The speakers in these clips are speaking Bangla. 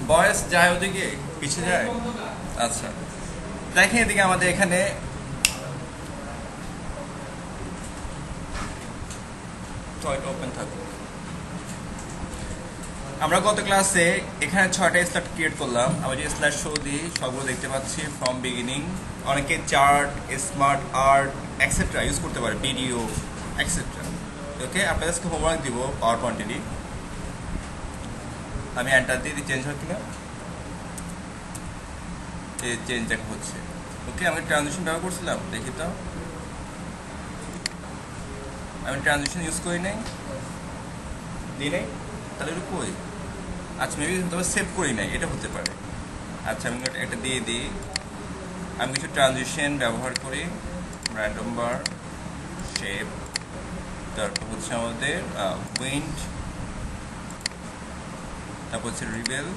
বয়স যায় ওদিকে পিছিয়ে যায়। আচ্ছা দেখেন এদিকে আমাদের এখানে ওপেন থাকুক। আমরা গত ক্লাসে এখানে 6টা স্লাইড ক্রিয়েট করলাম। আমরা যে স্লাইড শো দিই সবগুলো দেখতে পাচ্ছি ফ্রম বিগিনিং। অনেকে chart, smart art extra use করতে পারে, ভিডিও এক্সেট্রা। ওকে, আপনাদের আজকে হোমওয়ার্ক দিব পাওয়ার পয়েন্টেরই। আমি এন্টার দিয়ে চেঞ্জ হয় কিনা, চেঞ্জ দেখা হচ্ছে। ওকে, আমি ট্রানজিশন ব্যবহার করছিলাম, দেখি তো। আমি ট্রানজিশন ইউজ করি নাই, দিই নাই, তাহলে একটু কই। আচ্ছা মেবি তবে সেভ করি নাই, এটা হতে পারে। আচ্ছা আমি এটা দিয়ে দিই। আমি কিছু ট্রানজিশন ব্যবহার করি, র্যান্ডম বার, শেপ, তারপর হচ্ছে আমাদের উইন্ড, তারপর হচ্ছে রিবেল।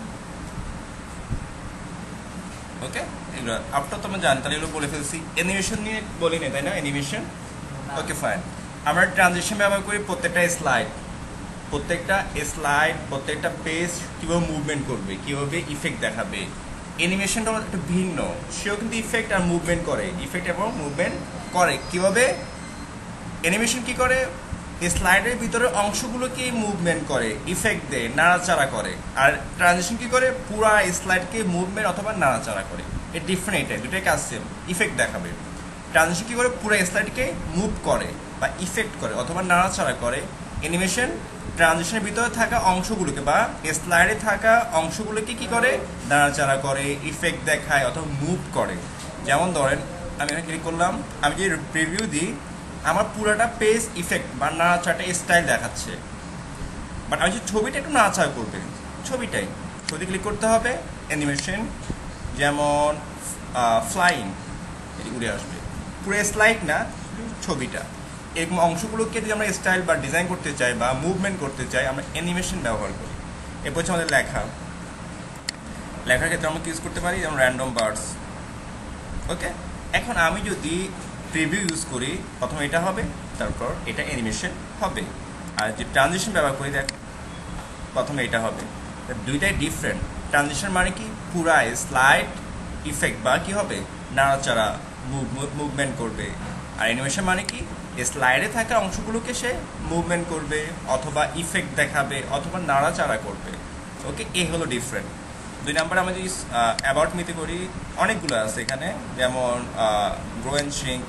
ওকে, এগুলো আপনার তো আমরা জানি, তাহলে এগুলো বলে ফেলছি। অ্যানিমেশন নিয়ে বলি না, তাই না? Animation, okay fine. আমরা ট্রানজিশন ব্যবহার করি প্রত্যেকটা স্লাইড, প্রত্যেকটা পেজ কীভাবে মুভমেন্ট করবে, কীভাবে ইফেক্ট দেখাবে। অ্যানিমেশনটা একটু ভিন্ন, সেও কিন্তু ইফেক্ট আর মুভমেন্ট করে, ইফেক্ট এবং মুভমেন্ট করে। কীভাবে অ্যানিমেশন কী করে? স্লাইডের ভিতরে অংশগুলোকে মুভমেন্ট করে, ইফেক্ট দেয়, নাড়াচাড়া করে। আর ট্রানজিশন কী করে? পুরা স্লাইডকে মুভমেন্ট অথবা নাড়াচাড়া করে। এর ডিফারেন্ট, এটাই দুটোই কাজ সেম, ইফেক্ট দেখাবে। ট্রানজিশন কী করে? পুরো স্লাইডকে মুভ করে বা ইফেক্ট করে অথবা নাড়াচাড়া করে। অ্যানিমেশন ট্রানজিশনের ভিতরে থাকা অংশগুলোকে বা স্লাইডে থাকা অংশগুলোকে কি করে? নাড়াচাড়া করে, ইফেক্ট দেখায় অথবা মুভ করে। যেমন ধরেন আমি এখানে ক্লিক করলাম, আমি যে প্রিভিউ দিই আমার পুরোটা পেজ ইফেক্ট বা নাড়াচাড়াটা স্টাইল দেখাচ্ছে। বাট আমি যে ছবিটা একটু নাড়াচাড়া করবে, ছবি ক্লিক করতে হবে, অ্যানিমেশন, যেমন ফ্লাইং, এটি উড়ে আসবে। পুরো স্লাইড না, ছবিটা। এরকম অংশগুলোকে যদি আমরা স্টাইল বা ডিজাইন করতে চাই বা মুভমেন্ট করতে চাই, আমরা অ্যানিমেশন ব্যবহার করি। এরপর হচ্ছে আমাদের লেখার ক্ষেত্রে আমরা ইউজ করতে পারি, যেমন র্যান্ডম বার্ডস। ওকে, এখন আমি যদি প্রিভিউ ইউজ করি, প্রথমে এটা হবে, তারপর এটা অ্যানিমেশন হবে। আর যে ট্রানজিশন ব্যবহার করি, দেখ প্রথমে এটা হবে। দুইটাই ডিফারেন্ট। ট্রানজিশন মানে কি? পুরা স্লাইড ইফেক্ট বা কি হবে? নাড়াচাড়া, মুভমেন্ট করবে। আর অ্যানিমেশন মানে কি? স্লাইডে থাকা অংশগুলোকে সে মুভমেন্ট করবে অথবা ইফেক্ট দেখাবে অথবা নাড়াচাড়া করবে। ওকে, এই হলো ডিফারেন্ট। 2 নাম্বার আমরা যদি অ্যাবাউট মিতে করি, অনেকগুলো আছে এখানে, যেমন গ্রো অ্যান্ড শ্রিঙ্ক,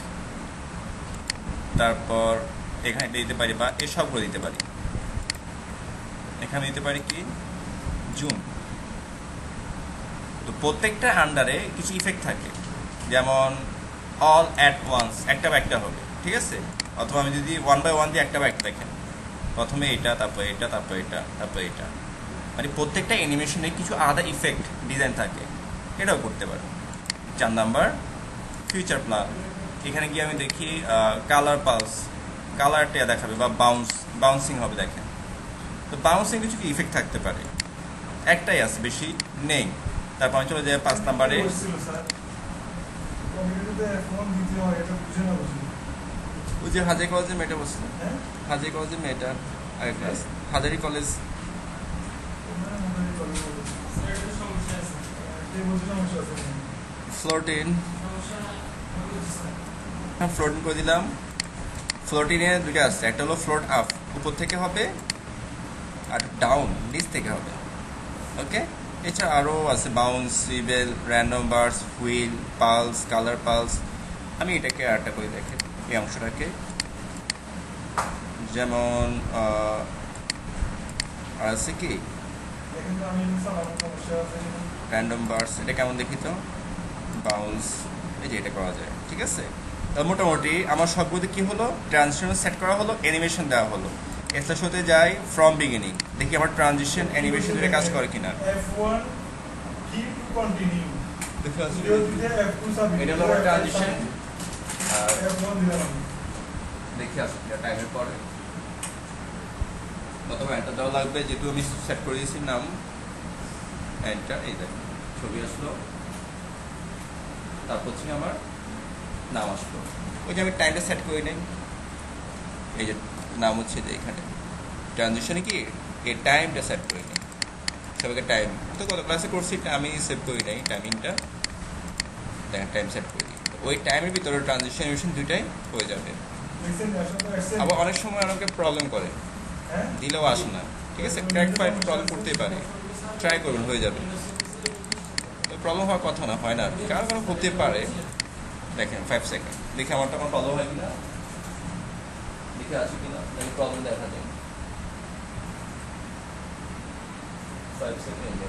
তারপর এখানে দিতে পারি বা এই সবগুলো দিতে পারি। এখানে দিতে পারি কি? জুম। তো প্রত্যেকটা আন্ডারে কিছু ইফেক্ট থাকে, যেমন অল অ্যাট ওয়ান্স, একটা বা একটা হবে, ঠিক আছে? অথবা আমি যদি 1 বাই 1 দিয়ে একটা বা একটা দেখেন, প্রথমে এটা, তারপর এটা, তারপর এটা, তারপর এটা, মানে প্রত্যেকটা অ্যানিমেশনে কিছু আলাদা ইফেক্ট ডিজাইন থাকে, এটাও করতে পারে। 4 নাম্বার ফিউচার প্ল্যান। এখানে গিয়ে আমি দেখি কালার পালস, কালারটা দেখাবে বা বাউন্সিং হবে, দেখেন। তো বাউন্সিং কিছু কি ইফেক্ট থাকতে পারে, একটাই আছে, বেশি নেই। তারপর আমি চলে যাই 5 নাম্বারে। ওই যে হাজারি কলেজের মেয়েটা বসছে, হাজারি কলেজের মেয়েটা, আগের ক্লাস হাজারি কলেজ, ফ্লোটিন, হ্যাঁ ফ্লোটিন করে দিলাম। ফ্লোটিনে দুটো আসছে, একটা হলো ফ্লোট আপ, উপর থেকে হবে, আর ডাউন, নিচ থেকে হবে। ওকে, এছাড়া আরও আছে bounce, rebel, random bars, wheel, pulse, colour pulse. আমি এটাকে আরেকটা করে দেখি, এই অংশটাকে, যেমন আর আছে কি র্যান্ডম বার্স, এটা কেমন দেখি তো, বাউন্স, এই যে এটা করা যায়, ঠিক আছে? মোটামুটি আমার সবগুলোতে কি হলো? ট্রানজিশন সেট করা হলো, অ্যানিমেশন দেওয়া হলো। এসে হতে যাই ফ্রম বিগিনিং, দেখি আমার ট্রানজিশন অ্যানিমেশন এর কাজ করে কিনা। F1 কি টু কন্টিনিউ, এটা হলো আমার ট্রানজিশন। আর F1 দিলাম, দেখি আসলে টাইমের পরে প্রথমে এন্টার দেওয়া লাগবে, যেহেতু আমি সেট করে দিয়েছি নাম, এন্টার, এই দেখুন ছবি আসলো, তারপর হচ্ছে আমার নাম আসলো। ওই যে আমি টাইমটা সেট করে নিই, এই যে নাম হচ্ছে যে এখানে ট্রানজিশনে কি এই টাইমটা সেট করে নিই, সবাইকে টাইম তো কত ক্লাসে করছি আমি সেভ করি নাই টাইমিংটা, দেখেন টাইম সেট করি, ওই টাইমের ভিতরে ট্রানজিশন অ্যানিমেশন দুইটাই হয়ে যাবে। আবার অনেক সময় অনেকে প্রবলেম করে, দিলেও আসে না, ঠিক আছে, ক্র্যাক ফাইল প্রবলেম করতেই পারে, ট্রাই করুন হয়ে যাবে, প্রবলেম হওয়ার কথা না, হয় না, কারো কারো হতে পারে। দেখেন 5 সেকেন্ড দেখে আমারটা কোনো প্রবলেম হয় কিনা, দেখে আসে কিনা, প্রবলেম দেখা যায়। 5 সেকেন্ড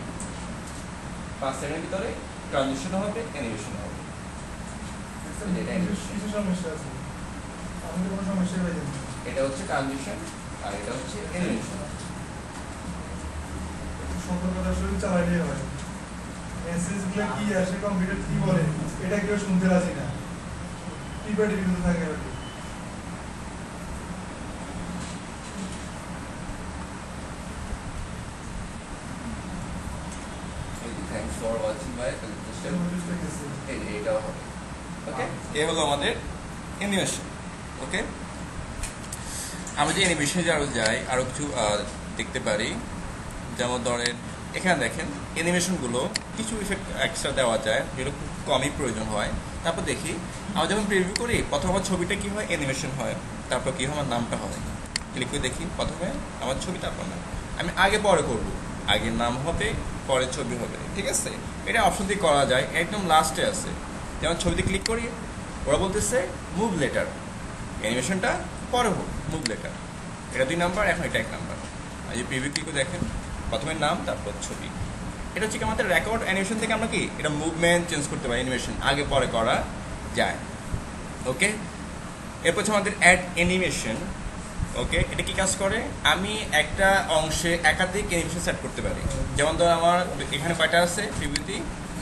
5 সেকেন্ডের ভিতরে ট্রানজিশন হবে, অ্যানিমেশন হবে। এটা হচ্ছে ট্রানজিশন আর এটা হচ্ছে অ্যানিমেশন। সতর্কতা সহিত চালাইলেই হয়। মেসেজগুলো কি আসে, কম্পিউটার কি বলে, এটা কেউ শুনতে রাজি না, টিপাটি কিন্তু থাকে। Thanks for watching my presentation. এটাও হবে, ওকে। এই হলো আমাদের অ্যানিমেশন, ওকে। আমরা যে অ্যানিমেশনে আরো যাই, আরো কিছু দেখতে পারি, যেমন ধরেন এখানে দেখেন অ্যানিমেশনগুলো কিছু ইফেক্ট এক্সট্রা দেওয়া যায়, যেগুলো খুব কমই প্রয়োজন হয়। তারপর দেখি আমরা যখন প্রিভিউ করি, প্রথমে আমার ছবিটা কি হয়, অ্যানিমেশন হয়, তারপর কি হয়, আমার নামটা হয়। ক্লিক করে দেখি, প্রথমে আমার ছবি, তারপর নাম। আমি আগে পরে করব, আগে নাম হবে, পরে ছবি হবে, ঠিক আছে। এটা অপশন দিয়ে করা যায়, একদম লাস্টে আছে। যেমন ছবিতে ক্লিক করি, ওরা বলতেছে মুভ লেটার, অ্যানিমেশনটা পরে হোক, মুভ লেটার, এটা 2 নাম্বার, এখন এটা 1 নাম্বার। আর যে প্রিভিউ ক্লিক করে দেখেন, প্রথমে নাম, তারপর ছবি। এটা হচ্ছে কি আমাদের রেকর্ড অ্যানিমেশন থেকে আমরা কি এটা মুভমেন্ট চেঞ্জ করতে পারি, অ্যানিমেশন আগে পরে করা যায়, ওকে। এরপর হচ্ছে আমাদের অ্যাড অ্যানিমেশন, ওকে। এটা কি কাজ করে, আমি একটা অংশে একাধিক অ্যানিমেশন সেট করতে পারি। যেমন ধর আমার এখানে কয়টা আছে প্রিভিউতে,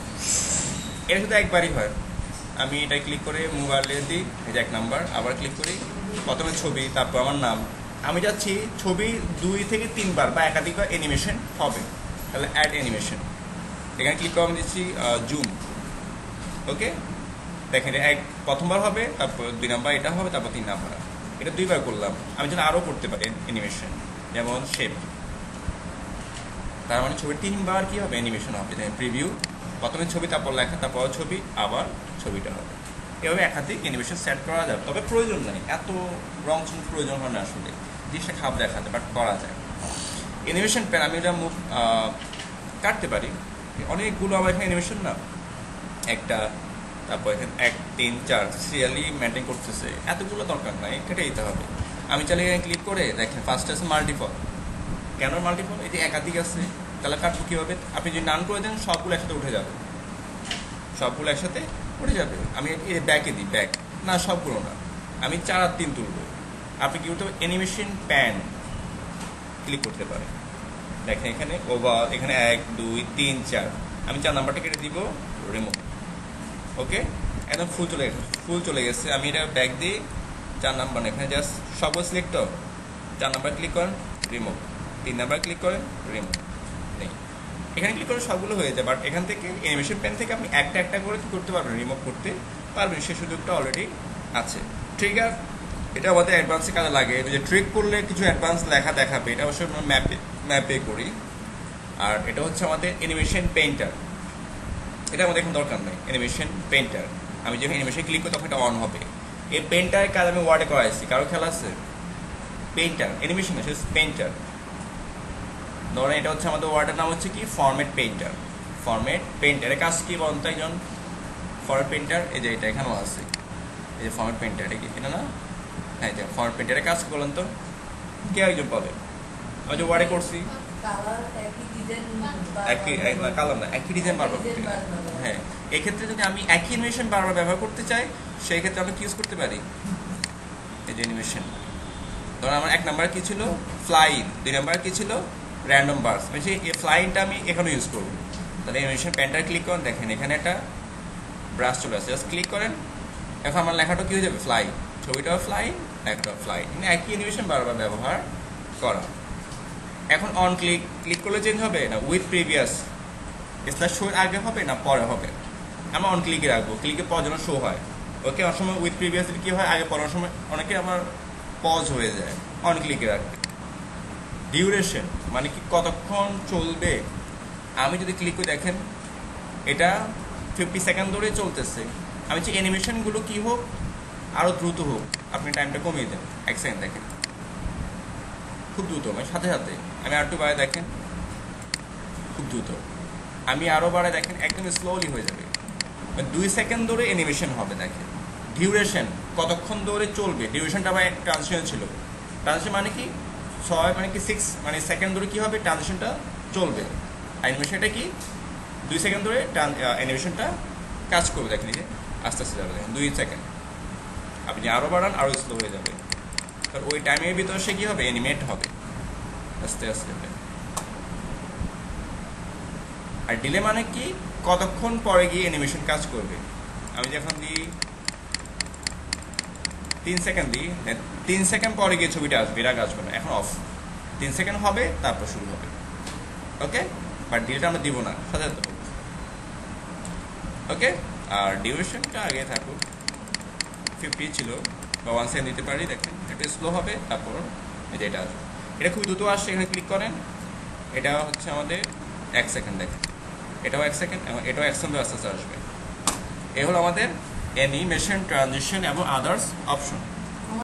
এটা শুধু একবারই হয়। আমি এটা ক্লিক করে মোবাইলে দিই, এই যে 1 নাম্বার, আবার ক্লিক করি, প্রথমে ছবি, তারপর আমার নাম। আমি যাচ্ছি ছবি 2 থেকে 3 বার বা একাধিকবার অ্যানিমেশন হবে, তাহলে অ্যাড অ্যানিমেশন। এখানে ক্লিক করে আমি দিচ্ছি জুম, ওকে। দেখেন প্রথমবার হবে, তারপর 2 নাম্বার এটা হবে, তারপর 3 নাম্বার। এটা 2 বার করলাম, আমি যেন আরও করতে পারি অ্যানিমেশন, যেমন শেপ। তার মানে ছবি 3 বার কি হবে, অ্যানিমেশন হবে। দেখেন প্রিভিউ, প্রথমে ছবি, তারপর লেখা, তারপর ছবি, আবার ছবিটা হবে। এভাবে একাধিক অ্যানিমেশন সেট করা যাবে, তবে প্রয়োজন নেই, এত রং চুন প্রয়োজন হয় না আসলে, জিনিসটা খাপ দেখাতে, বাট করা যায়। অ্যানিমেশন প্যান আমি এটা মুভ কাটতে পারি, অনেকগুলো আমার এখানে অ্যানিমেশন না, একটা, তারপর এখানে 1 3 4 সিরিয়ালি মেনটেন করতেছে, এতগুলো দরকার নাই, কেটে দিতে হবে। আমি চাইলে এখানে ক্লিক করে দেখেন ফার্স্ট আছে মাল্টিপল। কেন মাল্টিপল, এই যে একাধিক আছে, তাহলে কাটবো কীভাবে, আপনি যদি নান করে দেন সবগুলো একসাথে উঠে যাবে, সবগুলো একসাথে উঠে যাবে। আমি ব্যাকে দিই, ব্যাক না, সবগুলো না, আমি 4 আর 3 তুলবো। আপনি কি করতে হবে, অ্যানিমেশন প্যান ক্লিক করতে পারেন, দেখেন এখানে ওভার, এখানে 1 2 3 4, আমি 4 নাম্বারটা কেটে দিব, রিমুভ, ওকে। একদম ফুল চলে গেছে। আমি এটা ব্যাক দিই, 4 নাম্বার, এখানে জাস্ট সবগুলো সিলেক্ট, 4 নাম্বার ক্লিক করেন, রিমুভ, 3 নাম্বার ক্লিক করেন, রিমুভ, নেই। এখানে ক্লিক করে সবগুলো হয়ে যায়, বাট এখান থেকে অ্যানিমেশন প্যান থেকে আপনি একটা একটা করে কি করতে পারবেন, রিমুভ করতে পারবেন, সেই সুযোগটা অলরেডি আছে। ট্রিগার, এটা আমাদের অ্যাডভান্সে কাজে লাগে, যে ট্রিক করলে কিছু অ্যাডভান্স লেখা দেখাবে, এটা অবশ্যই আমরা ম্যাপে করি। আর এটা হচ্ছে আমাদের অ্যানিমেশন পেইন্টার, এটা আমাদের এখন দরকার নেই। অ্যানিমেশন পেইন্টার, আমি যখন অ্যানিমেশন ক্লিক করি তখন এটা অন হবে। এই পেইন্টারের কাজ আমি ওয়ার্ডে করাইছি, কারো খেয়াল আছে? পেইন্টার অ্যানিমেশন আছে, পেইন্টার। ধরেন এটা হচ্ছে আমাদের ওয়ার্ডের নাম হচ্ছে কি, ফরম্যাট পেইন্টার। ফরম্যাট পেইন্টারের কাজ কি বলুন তো একজন? ফরম্যাট পেইন্টার, এই যে এটা এখানেও আছে, এই যে ফরম্যাট পেইন্টার, এটা কি এটা না? হ্যাঁ, এটা ফরম্যাট পেইন্টারের কাজ কি বলুন তো, কে একজন বলে? আমি যে ওয়ার্ডে করছি, কালার না, একই ডিজাইন বারবার করতে। হ্যাঁ, এক্ষেত্রে যদি আমি একই অ্যানিমেশন বারবার ব্যবহার করতে চাই, সেই ক্ষেত্রে আমি কি ইউজ করতে পারি, এই যে অ্যানিমেশন। ধরুন আমার 1 নাম্বার কি ছিল, ফ্লাইং, 2 নাম্বার কি ছিল, র্যান্ডম বার্স। মানে সেই ফ্লাইংটা আমি এখানে ইউজ করবো। তাহলে অ্যানিমেশন পেনটা ক্লিক করেন, দেখেন এখানে একটা ব্রাশ চলে আসছে, জাস্ট ক্লিক করেন, এখন আমার লেখাটা কি হয়ে যাবে, ফ্লাই, ছবিটাও ফ্লাই, লেখাটাও ফ্লাই। মানে একই অ্যানিমেশন বারবার ব্যবহার করা। এখন অন ক্লিক করলে চেঞ্জ হবে না, উইথ প্রিভিয়াস স্ল্যাশ শো আগে হবে না পরে হবে। আমরা অন ক্লিকে রাখবো, ক্লিকে পর যেন শো হয়, ওকে। অনেক সময় উইথ প্রিভিয়াস কি হয়, আগে পড়ার সময় অনেকে আমার পজ হয়ে যায়, অন ক্লিকে রাখবে। ডিউরেশন মানে কি কতক্ষণ চলবে। আমি যদি ক্লিক করে দেখেন এটা 50 সেকেন্ড ধরে চলতেছে। আমি চাই অ্যানিমেশনগুলো কি হোক আরও দ্রুত হোক, আপনি টাইমটা কমিয়ে দেন 1 সেকেন্ড দেখেন খুব দ্রুত, মানে সাথে সাথে। আমি আর একটু বাড়ায় দেখেন খুব দ্রুত, আমি আরও বাড়ায় দেখেন একদম স্লোলি হয়ে যাবে, মানে 2 সেকেন্ড ধরে অ্যানিমেশন হবে। দেখেন ডিউরেশন কতক্ষণ ধরে চলবে, ডিউরেশনটা আমার ট্রানজিশন ছিল। ট্রানজিশন মানে কি 6 মানে কি 6 মানে সেকেন্ড ধরে কি হবে ট্রানজিশনটা চলবে। অ্যানিমেশনটা কি 2 সেকেন্ড ধরে অ্যানিমেশনটা কাজ করবে। দেখেন এই যে আস্তে আস্তে যাবে, দেখেন 2 সেকেন্ড। আপনি আরও বাড়ান আরও স্লো হয়ে যাবে, কারণ ওই টাইমের ভিতরে সে কী হবে অ্যানিমেট হবে আস্তে আস্তে। আর ডিলে মানে কি কতক্ষণ পরে গিয়ে অ্যানিমেশন কাজ করবে। আমি যখন দিই 3 সেকেন্ড দিই, 3 সেকেন্ড পরে গিয়ে ছবিটা আসবে, এর আগে আসবে না। এখন অফ, 3 সেকেন্ড হবে তারপর শুরু হবে। ওকে, বাট ডিলেটা আমরা দিব না, সাথে সাথে হবে। ওকে, আর ডিউরেশনটা আগে থাকুক 50 ছিল বা 1 সেকেন্ড দিতে পারি। দেখেন এটা স্লো হবে, তারপর এটা আসবে। এটা খুব দ্রুত আসছে, এখানে ক্লিক করেন। এটা হচ্ছে আমাদের 1 সেকেন্ড। দেখেন এটাও 1 সেকেন্ড এবং এটাও 1 সেকেন্ড আস্তে আস্তে আসবে। এ হলো আমাদের অ্যানিমেশন, ট্রানজিশন এবং আদার্স অপশন।